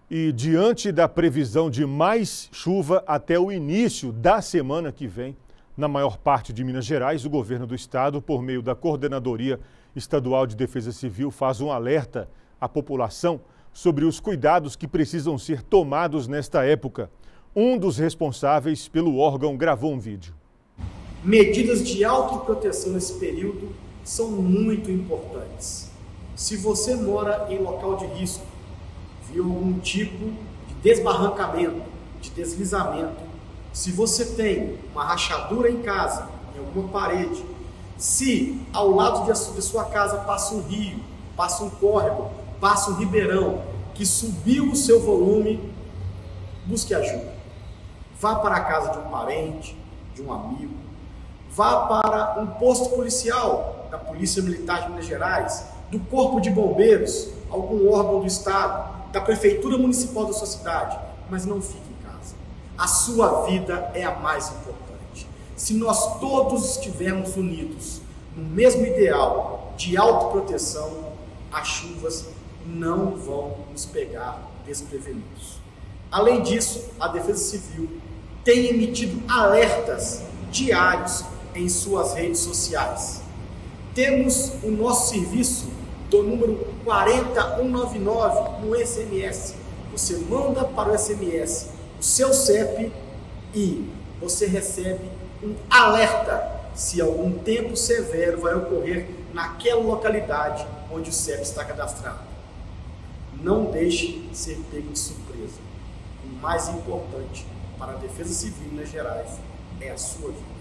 E diante da previsão de mais chuva até o início da semana que vem, na maior parte de Minas Gerais, o governo do estado, por meio da Coordenadoria Estadual de Defesa Civil, faz um alerta à população sobre os cuidados que precisam ser tomados nesta época. Um dos responsáveis pelo órgão gravou um vídeo. Medidas de autoproteção nesse período são muito importantes. Se você mora em local de risco, viu algum tipo de desbarrancamento, de deslizamento, se você tem uma rachadura em casa, em alguma parede, se ao lado de sua casa passa um rio, passa um córrego, passa um ribeirão que subiu o seu volume, busque ajuda. Vá para a casa de um parente, de um amigo, vá para um posto policial da Polícia Militar de Minas Gerais, do Corpo de Bombeiros, algum órgão do Estado, da Prefeitura Municipal da sua cidade, mas não fique em casa. A sua vida é a mais importante. Se nós todos estivermos unidos no mesmo ideal de autoproteção, as chuvas não vão nos pegar desprevenidos. Além disso, a Defesa Civil tem emitido alertas diários em suas redes sociais. Temos o nosso serviço do número 40199 no SMS. Você manda para o SMS o seu CEP e você recebe um alerta se algum tempo severo vai ocorrer naquela localidade onde o CEP está cadastrado. Não deixe ser pego de surpresa. O mais importante para a Defesa Civil em Minas Gerais é a sua vida.